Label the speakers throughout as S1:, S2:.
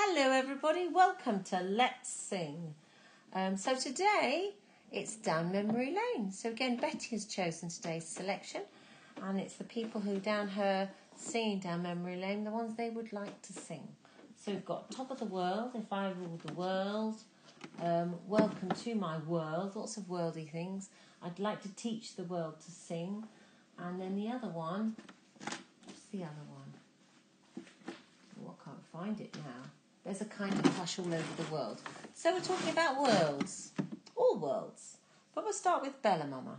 S1: Hello everybody, welcome to Let's Sing. So today it's down memory lane. So again, Betty has chosen today's selection, and it's the people who down her singing down memory lane, the ones they would like to sing. So we've got Top of the World, If I Ruled the World, Welcome to My World, lots of worldy things. I'd like to teach the world to sing. And then the other one, what's the other one? Oh, I can't find it now. There's a kind of hush all over the world. So we're talking about worlds, all worlds. But we'll start with Bella Mama.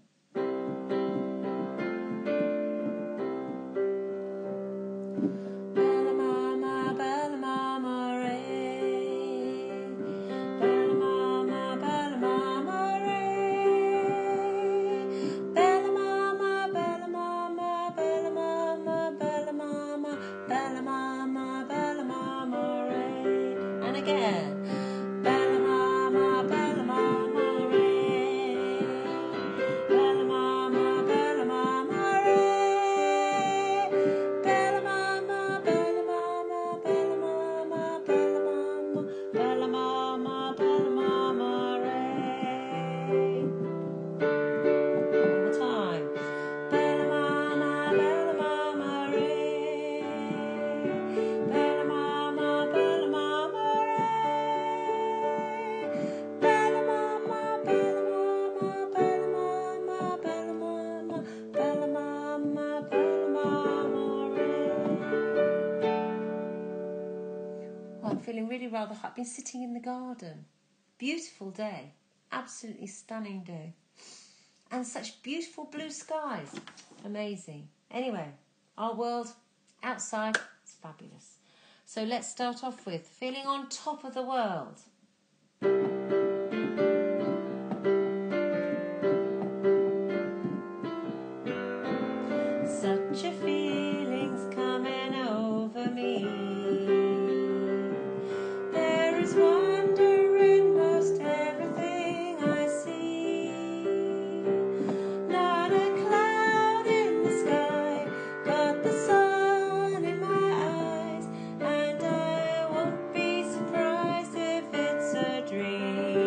S1: Bella Mama, ray. Bella Mama, ray. Bella Mama, Bella Mama, Bella Mama, Bella Mama, Bella Mama, Bella Mama, ray. And again. Bella Mama, ray. Bella Mama, ray. Bella Mama, Bella Mama, Bella Mama, Bella Mama, Bella Mama, ray. One more time. Bella Mama, ray. Bella Mama, ray. Bella Mama, Bella Mama, Bella Mama, ray. Well, I'm feeling really rather hot. I've been sitting in the garden. Beautiful day. Absolutely stunning day. And such beautiful blue skies. Amazing. Anyway, our world outside is fabulous. So let's start off with feeling on top of the world. Such a feeling's coming over me. There is wonder in most everything I see. Not a cloud in the sky, got the sun in my eyes, and I won't be surprised if it's a dream.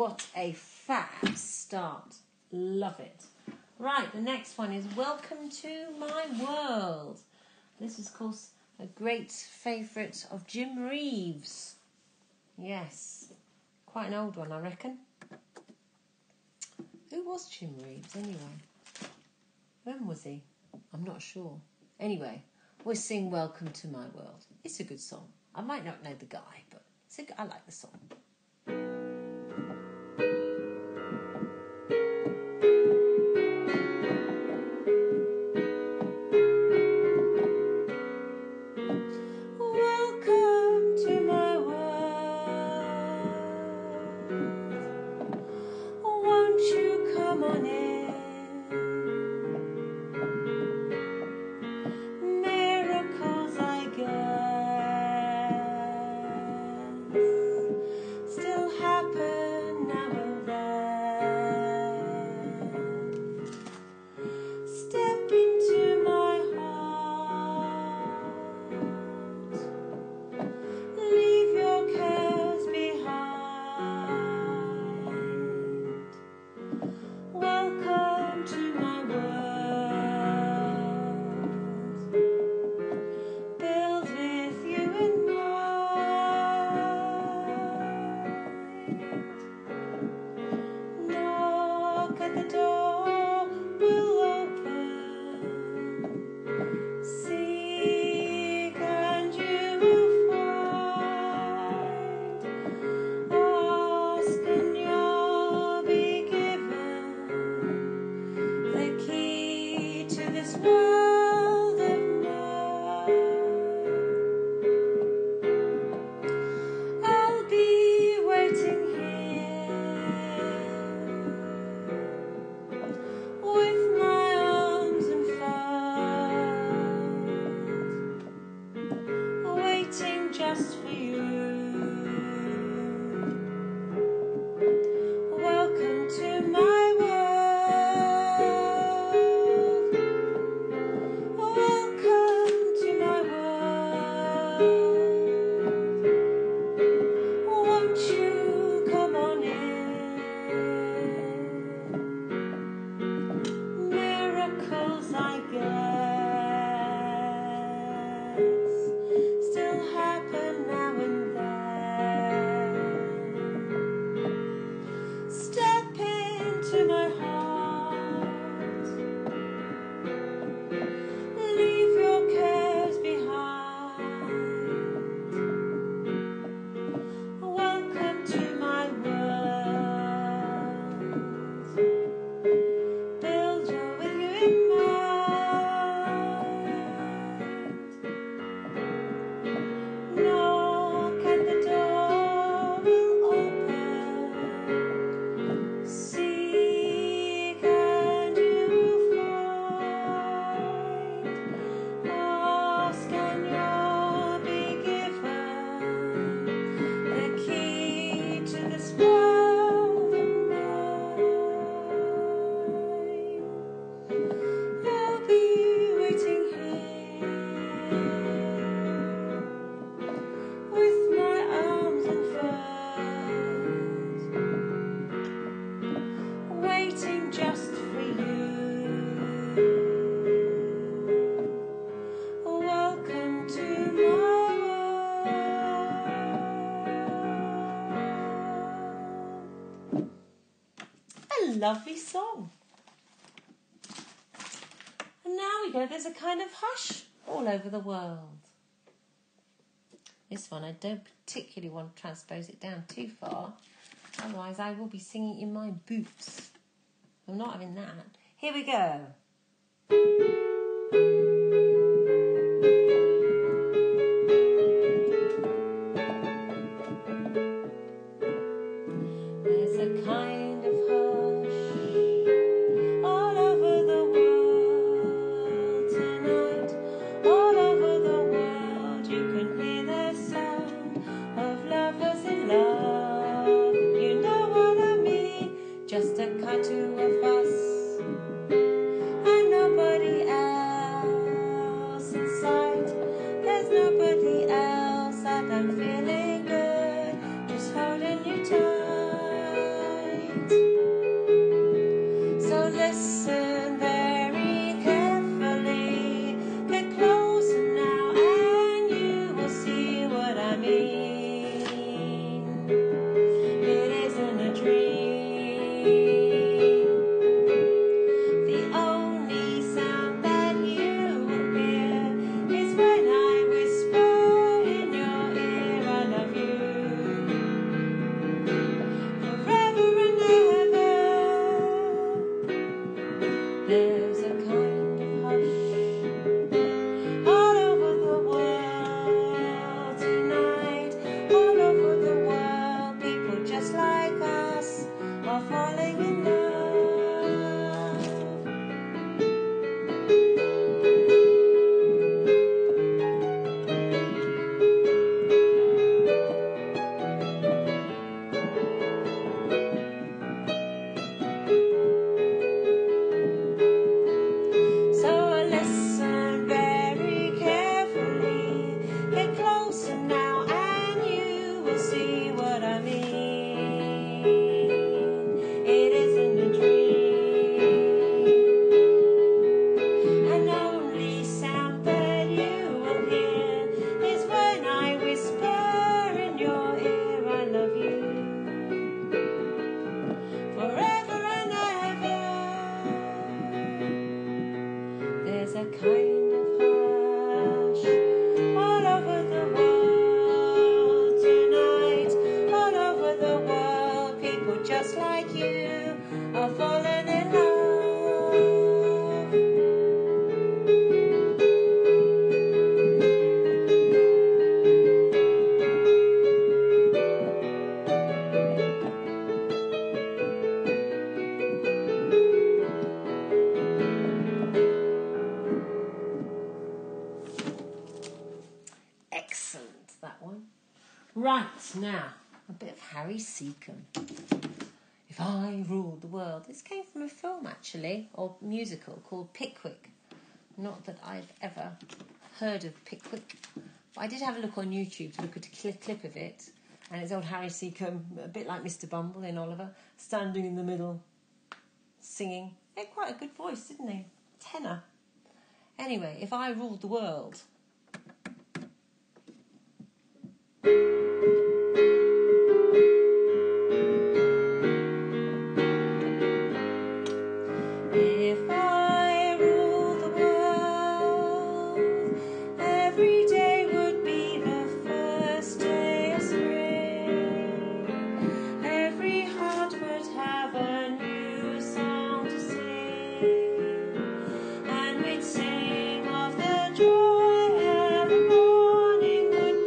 S1: what a fab start. Love it. Right, the next one is Welcome to My World. This is, of course, a great favourite of Jim Reeves. Yes, quite an old one, I reckon. Who was Jim Reeves, anyway? When was he? I'm not sure. Anyway, we'll sing Welcome to My World. It's a good song. I might not know the guy, but I like the song. Welcome to my world. Won't you come on in? Miracles, I guess, still happen now and then. Step into my heart. Leave your cares behind. Welcome to my world. Build with you in mind. Knock at the door, we'll open. Seek and you will find. Ask and you'll be given the key to this world of mine. I'll be waiting here with my arms unfurled, waiting just for you. Welcome to my world. Welcome to my world. Won't you come on in? Miracles, I guess, still happen now and then. Step into my heart. Leave your cares behind. Welcome to my world. Build with you in mind. Knock at the door, we'll open. Seek and you will find. Ask and you'll be given the key to this world of mine. I'll be waiting here with my arms unfurled, waiting just for you. Welcome to my world. A lovely song. And now we go, there's a kind of hush all over the world. This one, I don't particularly want to transpose it down too far. Otherwise, I will be singing in my boots. I'm not having that. Here we go. There's a kind of hush all over the world tonight. All over the world you can hear the sound of lovers in love. You know what I mean? Just a tattoo of us Excellent, that one. Right, now, a bit of Harry Seacombe. If I Ruled the World. This came from a film, actually, or musical, called Pickwick. Not that I've ever heard of Pickwick. But I did have a look on YouTube to look at a clip of it. And it's old Harry Seacombe, a bit like Mr. Bumble in Oliver, standing in the middle, singing. He had quite a good voice, didn't he? Tenor. Anyway, If I Ruled the World. If I ruled the world, every day would be the first day of spring. Every heart would have a new song to sing, and we'd sing of the joy the morning would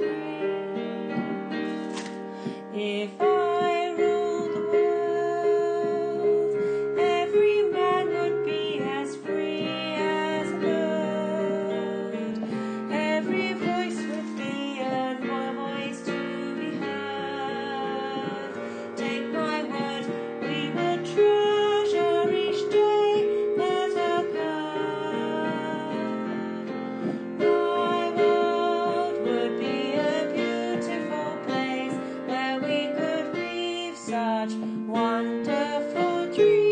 S1: bring. If I ruled the world, every man would be as free as a bird. Every voice would be a voice to be heard. Take my word, we would treasure each day that occurred. My world would be a beautiful place where we could weave such wonderful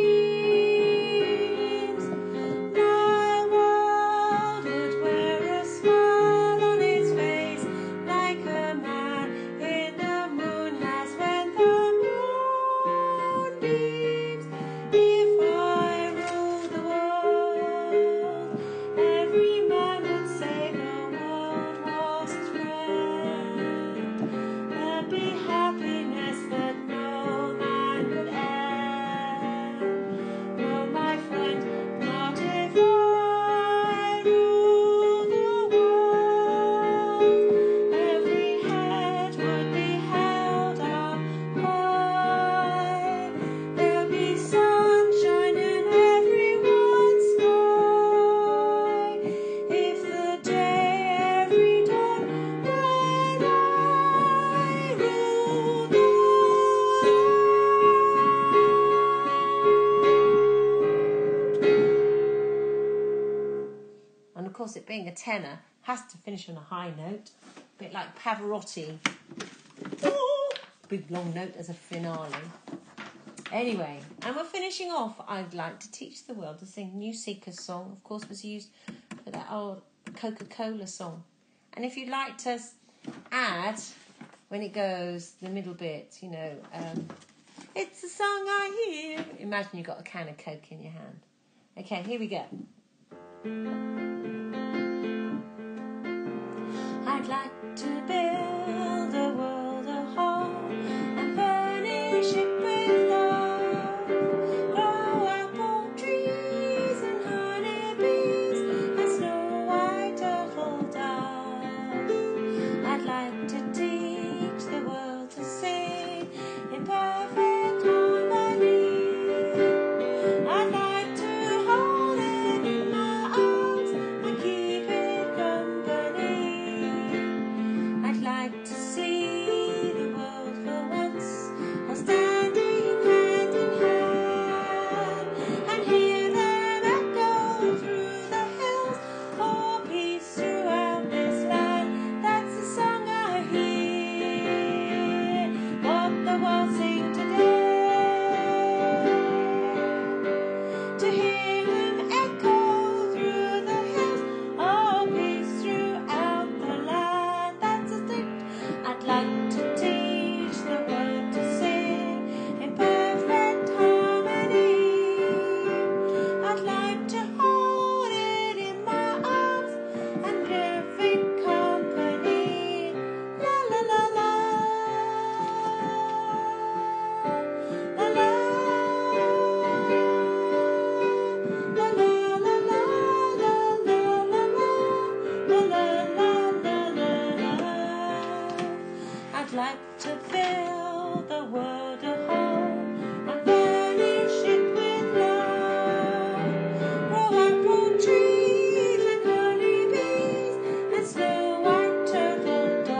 S1: dreams. My world would wear a smile on its face like a man in the moon has when the moon beams. If I ruled the world, every man would say the world was his friend. There'd be happiness that no man could end. No, my friend, not if I ruled the world. Every head would be held up high. There'd be sunshine in everyone's sky. If the day every dawn when I ruled the world. And of course, it being a tenor has to finish on a high note, a bit like Pavarotti. Big long note as a finale. Anyway, and we're finishing off. I'd like to teach the world to sing New Seeker's song, of course, was used for that old Coca-Cola song. And if you'd like to add, when it goes, the middle bit, it's the song I hear. Imagine you've got a can of Coke in your hand. Okay, here we go. I'd like to build a world a whole and furnish it with love. Grow apple trees and honeybees and snow white turtle doves. I'd like to teach the world to sing in perfect harmony. I'd like to hold it in my arms and keep it company. I'd like to see the world for once, all standing hand in hand, and hear them echo through the hills, for peace throughout this land. That's the song I hear, what the world sing today. To hear them echo through the hills, oh, peace throughout the land. That's a thing. I'd like to teach the world to sing in perfect harmony. I'd like to hold it in my arms and give it company. La la la la, la la, la la la la la la la la la la la. I'd like to fill the world a whole and furnish it with love. Grow apple trees and honeybees and snow white turtle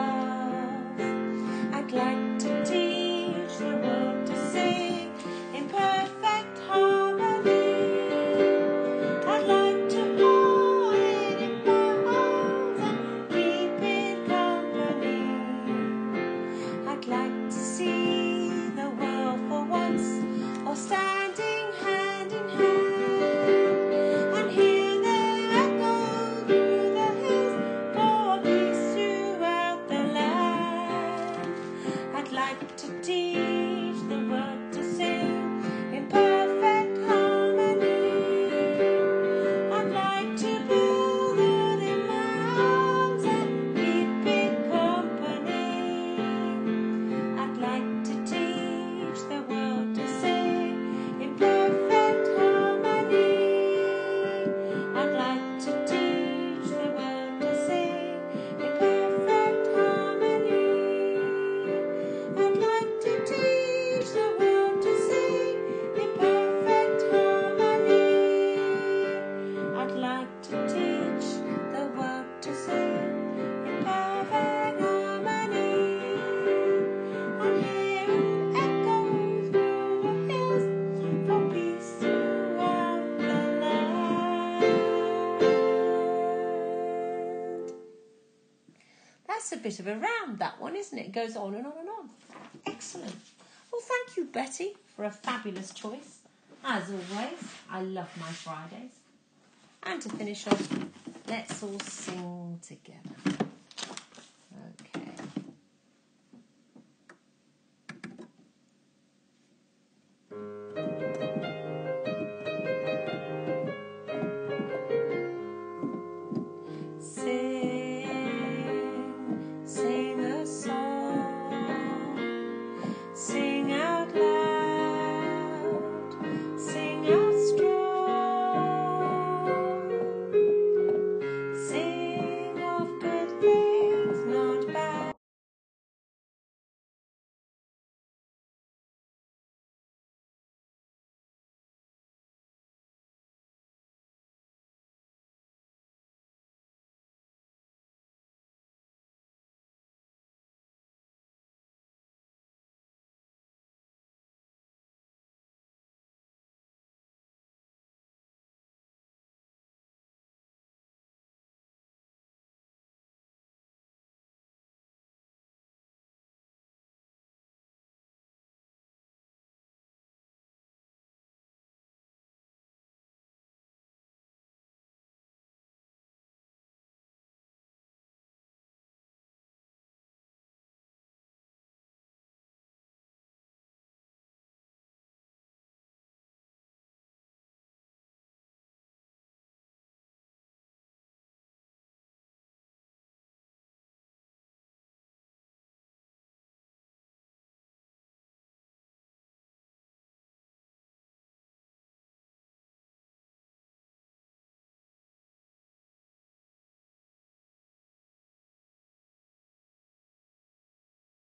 S1: bit of a round, that one, isn't it? It goes on and on and on. Excellent. Well, thank you, Betty, for a fabulous choice. As always, I love my Fridays. And to finish off, let's all sing together.